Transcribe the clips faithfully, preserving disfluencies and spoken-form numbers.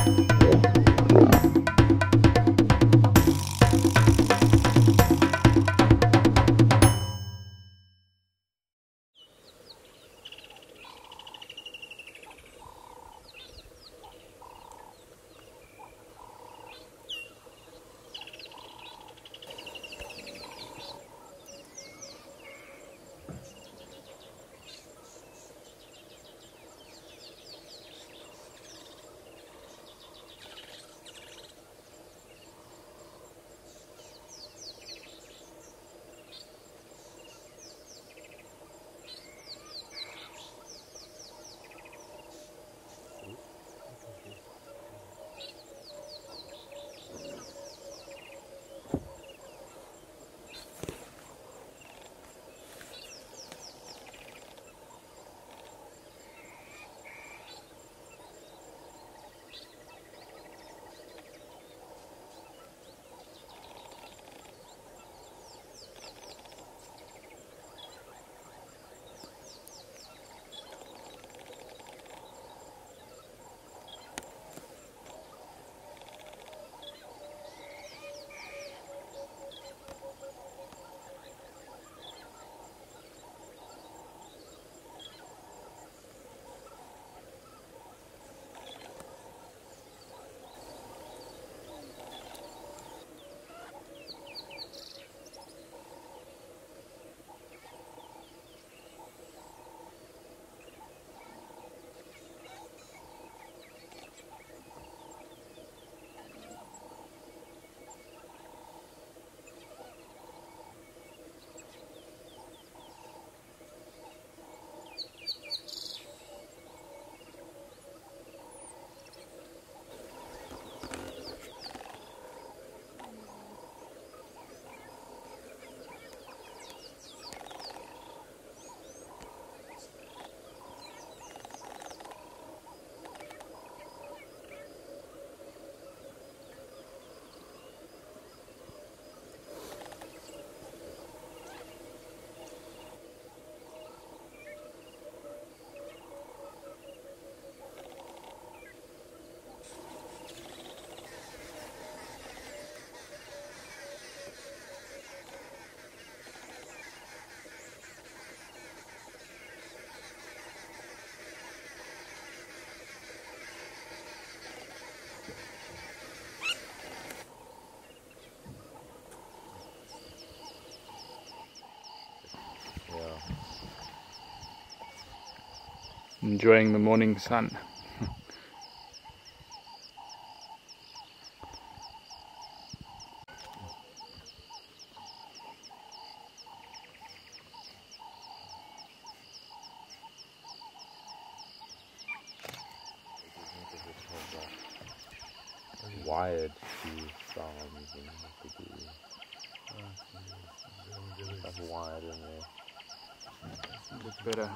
Enjoying the morning sun. Wired to farms and to do stuff wired in there. Look better.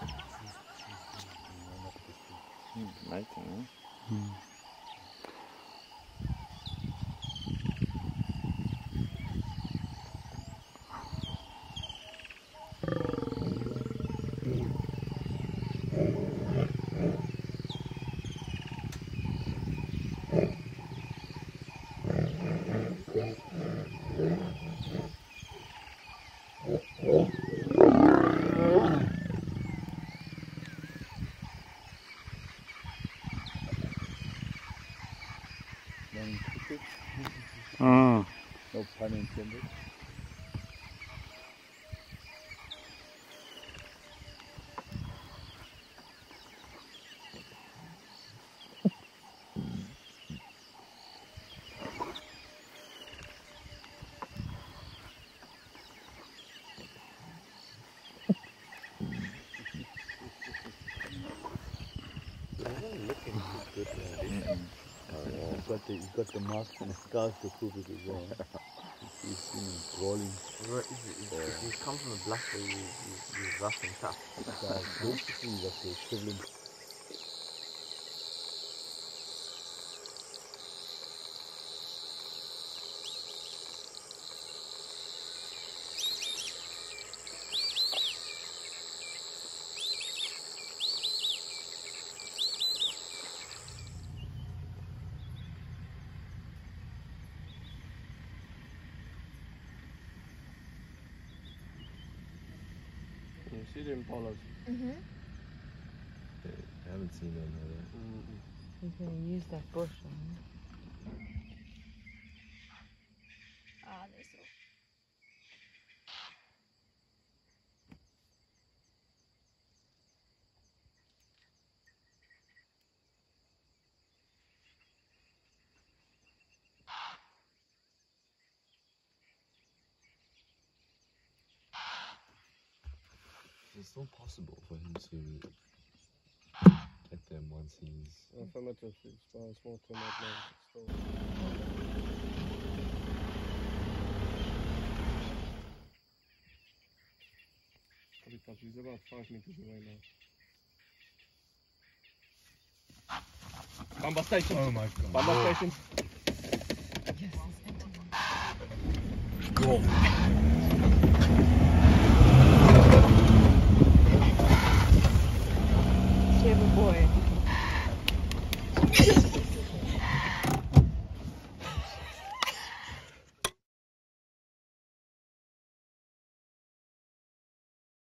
Mating, eh? Hmm. Oh. No pun intended. He's got the, he's got the marks and the scars to prove it as well. He's seen him crawling. If you come from a black way, you, you, you're rough and tough. So basically that's the equivalent. See the impalas? Mm-hmm. I haven't seen them yet. Mm-hmm. He's going to use that bush on him. Ah, they're so... It's still possible for him to get them once he's... Affirmative, it's small, small to not long. Still. He's about five meters away now. Bamba station! Oh my god. Bamba station! Yes, he's entering. Go!